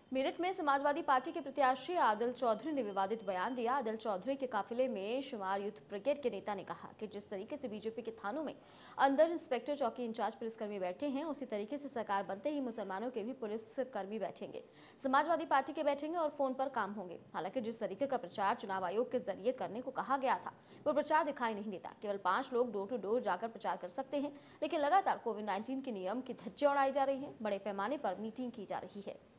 मेरठ में समाजवादी पार्टी के प्रत्याशी आदिल चौधरी ने विवादित बयान दिया। आदिल चौधरी के काफिले में शुमार यूथ ब्रिगेड के नेता ने कहा कि जिस तरीके से बीजेपी के थानों में अंदर इंस्पेक्टर, चौकी इंचार्ज पुलिसकर्मी बैठे हैं, उसी तरीके से सरकार बनते ही मुसलमानों के भी पुलिसकर्मी बैठेंगे, समाजवादी पार्टी के बैठेंगे और फोन पर काम होंगे। हालांकि जिस तरीके का प्रचार चुनाव आयोग के जरिए करने को कहा गया था, वो प्रचार दिखाई नहीं देता। केवल 5 लोग डोर टू डोर जाकर प्रचार कर सकते हैं, लेकिन लगातार कोविड-19 के नियम की धज्जियां उड़ाई जा रही है, बड़े पैमाने पर मीटिंग की जा रही है।